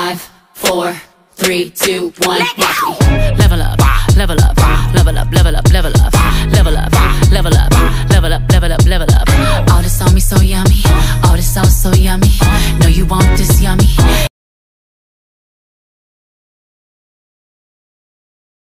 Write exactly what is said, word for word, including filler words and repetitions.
Five, four, three, two, one, watch me level up,